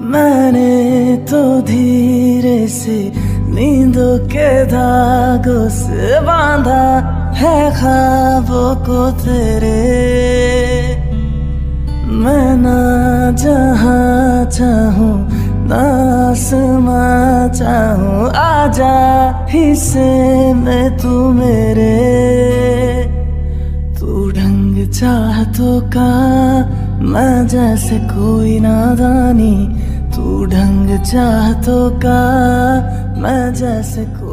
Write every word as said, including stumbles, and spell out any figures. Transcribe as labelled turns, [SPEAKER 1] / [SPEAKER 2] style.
[SPEAKER 1] मैंने तो धीरे से नींदों के धागों से बांधा है ख्वाबों को तेरे। मैं ना जहाँ चाहूँ ना आसमां चाहूँ, आजा हिस्से में तू मेरे। तू ढंग चाहतों का मैं जैसे कोई नादानी, तू ढंग चाहतों का मैं जैसे कोई